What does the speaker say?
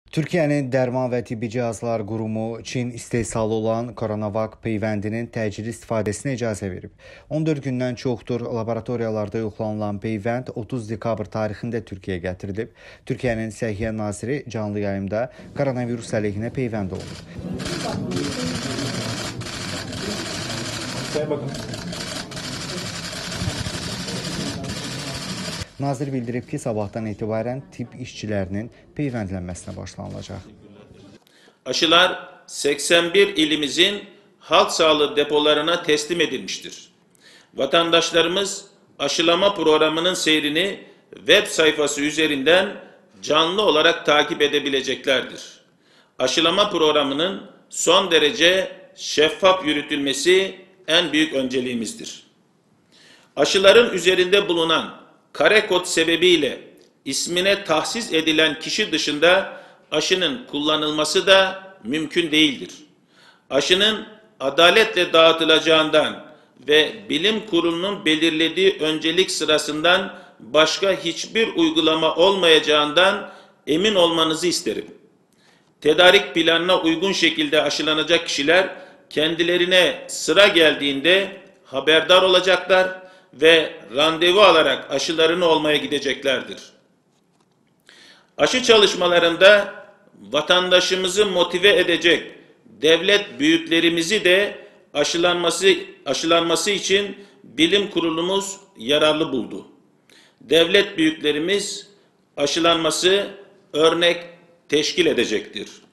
Türkiyənin Dərman və Tibbi Cihazlar Qurumu Çin istehsalı olan Coronavac peyvəndinin təcili istifadəsinə icazə verib. 14 gündən çoxdur laboratoriyalarda yoxlanılan peyvənd 30 dekabr tarixində Türkiyəyə gətirilib. Türkiyənin Səhiyyə naziri canlı yayımda koronavirus əleyhinə peyvənd olunub. Nazir bildirib ki, sabahtan etibarən tibb işçilərinin peyvəndlənməsinə başlanılacaq. Aşılar 81 ilimizin halk sağlığı depolarına teslim edilmiştir. Vatandaşlarımız aşılama programının seyrini web sayfası üzerinden canlı olarak takip edebileceklerdir. Aşılama programının son derece şeffaf yürütülmesi en büyük önceliğimizdir. Aşıların üzerinde bulunan kare kod sebebiyle ismine tahsis edilen kişi dışında aşının kullanılması da mümkün değildir. Aşının adaletle dağıtılacağından ve bilim kurulunun belirlediği öncelik sırasından başka hiçbir uygulama olmayacağından emin olmanızı isterim. Tedarik planına uygun şekilde aşılanacak kişiler kendilerine sıra geldiğinde haberdar olacaklar ve randevu alarak aşılarını olmaya gideceklerdir. Aşı çalışmalarında vatandaşımızı motive edecek devlet büyüklerimizi de aşılanması için bilim kurulumuz yararlı buldu. Devlet büyüklerimiz aşılanması örnek teşkil edecektir.